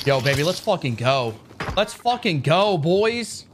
Yo, baby, let's fucking go. Let's fucking go, boys.